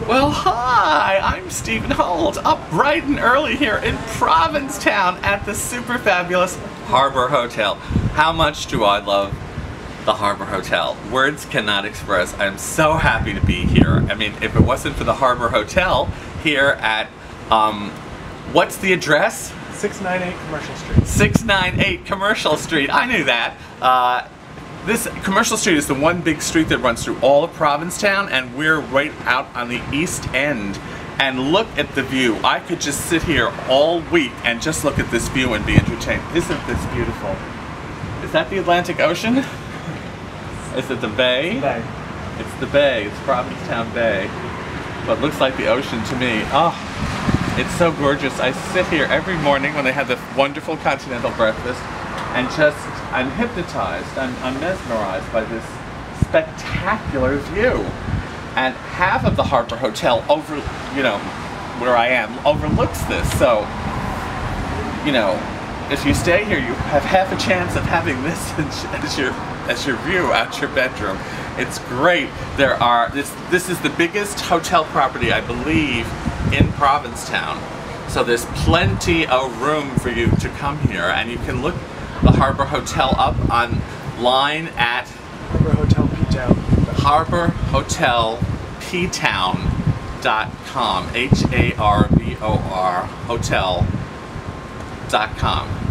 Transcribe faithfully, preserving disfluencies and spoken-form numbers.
Well, hi, I'm Stephen Holt, up bright and early here in Provincetown at the super fabulous Harbor Hotel. How much do I love the Harbor Hotel? Words cannot express. I'm so happy to be here. I mean, if it wasn't for the Harbor Hotel here at, um, what's the address? six ninety-eight Commercial Street. six ninety-eight Commercial Street, I knew that. Uh, This Commercial Street is the one big street that runs through all of Provincetown, and we're right out on the east end. And look at the view. I could just sit here all week and just look at this view and be entertained. Isn't this beautiful? Is that the Atlantic Ocean? Is it the bay? It's the bay. It's the bay. It's Provincetown Bay. But it looks like the ocean to me. Oh, it's so gorgeous. I sit here every morning when they have the wonderful continental breakfast and just, I'm hypnotized, I'm, I'm mesmerized by this spectacular view. And half of the Harbor Hotel over, you know, where I am, overlooks this. So, you know, if you stay here, you have half a chance of having this as your, as your view out your bedroom. It's great. There are, this, this is the biggest hotel property, I believe, in Provincetown. So there's plenty of room for you to come here, and you can look the Harbor Hotel up online at Harbor Hotel Ptown. Harbor Hotel Ptown dot com. H A R B O R hotel dot com.